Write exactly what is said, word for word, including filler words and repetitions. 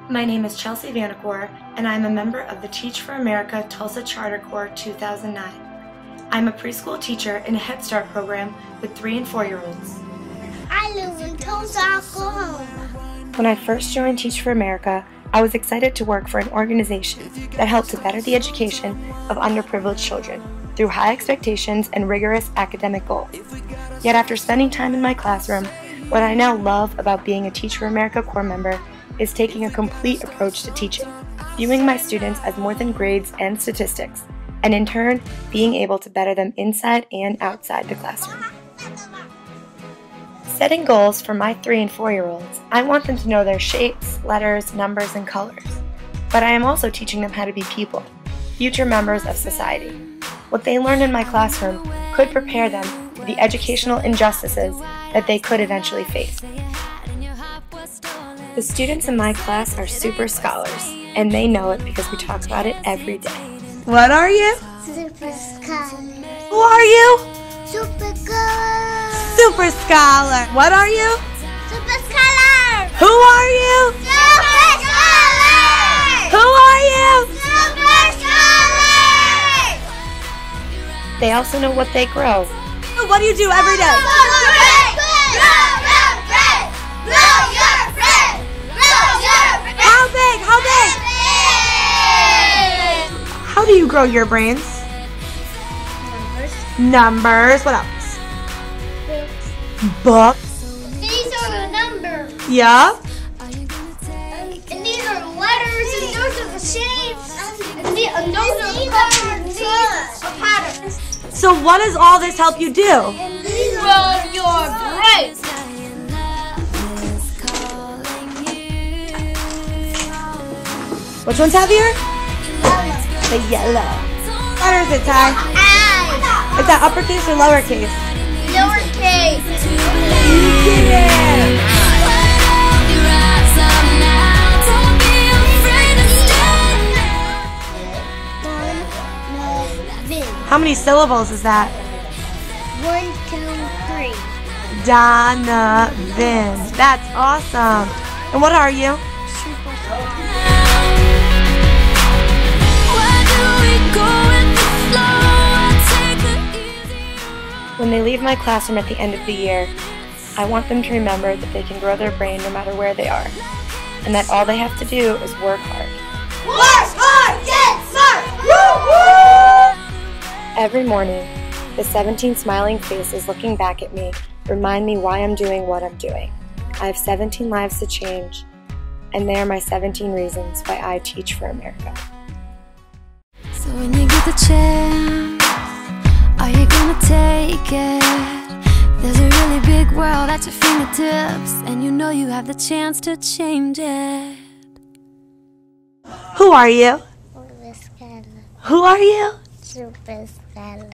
My name is Chelsea Vanacore, and I'm a member of the Teach for America Tulsa Charter Corps two thousand nine. I'm a preschool teacher in a Head Start program with three and four-year-olds. I live in Tulsa, Oklahoma. When I first joined Teach for America, I was excited to work for an organization that helped to better the education of underprivileged children through high expectations and rigorous academic goals. Yet after spending time in my classroom, what I now love about being a Teach for America Corps member is taking a complete approach to teaching, viewing my students as more than grades and statistics, and in turn, being able to better them inside and outside the classroom. Setting goals for my three and four-year-olds, I want them to know their shapes, letters, numbers, and colors. But I am also teaching them how to be people, future members of society. What they learn in my classroom could prepare them for the educational injustices that they could eventually face. The students in my class are super scholars, and they know it because we talk about it every day. What are you? Super scholar. Who are you? Super scholar. Super scholar. What are you? Super scholar. Who are you? Super scholar. Who are you? Super scholar. They also know what they grow. What do you do every day? How big? How big? How do you grow your brains? Numbers. Numbers. What else? Books. Books. These are the numbers. Yeah. And these are letters, and those are the shapes, and, the, and those are the colors, and these are patterns. So what does all this help you do? Grow your brain. Which one's heavier? The yellow. What is it, Ty? I. Is that uppercase or lowercase? Lowercase. Yeah. How many syllables is that? One, two, three. Donovan. That's awesome. And what are you? When they leave my classroom at the end of the year, I want them to remember that they can grow their brain no matter where they are, and that all they have to do is work hard. Work hard, get smart. Woo woo! Every morning, the seventeen smiling faces looking back at me remind me why I'm doing what I'm doing. I have seventeen lives to change, and they are my seventeen reasons why I teach for America. So when you get the chance, are you gonna take it? There's a really big world at your fingertips, and you know you have the chance to change it. Who are you? Super scholar. Who are you? Super scholar.